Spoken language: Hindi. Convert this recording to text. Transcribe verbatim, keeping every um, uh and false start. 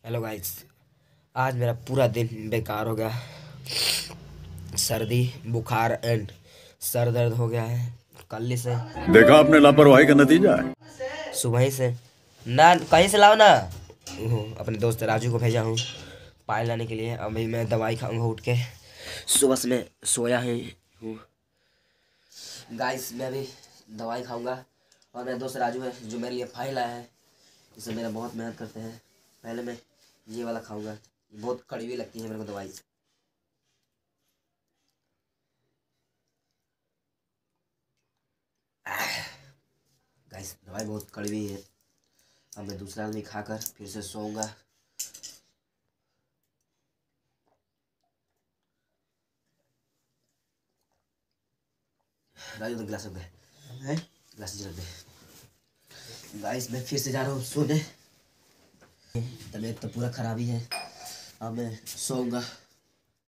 Hello guys. आज मेरा पूरा दिन बेकार हो गया। सर्दी बुखार एंड सर दर्द हो गया है कल से। देखा आपने लापरवाही का नतीजा है। सुबह ही से ना कहीं से लाओ ना। ओहो, अपने दोस्त राजू को भेजा हूँ पानी लाने के लिए। अभी मैं दवाई खाऊंगा उठ के। सुबह से मैं सोया ही हूँ गाइस। मैं अभी दवाई खाऊंगा और मेरा दोस्त राजू है जो मेरे लिए फाइल लाया है। इसे मेरा बहुत मेहनत करते हैं। पहले मैं ये वाला खाऊंगा, बहुत कड़वी लगती है मेरे को दवाई। गाइस दवाई बहुत कड़वी है। अब मैं दूसरा आदमी खाकर फिर से सोऊंगा। राजू तो गिलास रख दे, गिलास रख दे। गाइस मैं फिर से जा रहा हूँ सोने। तबीयत तो पूरा खराब ही है। अब मैं सोऊंगा।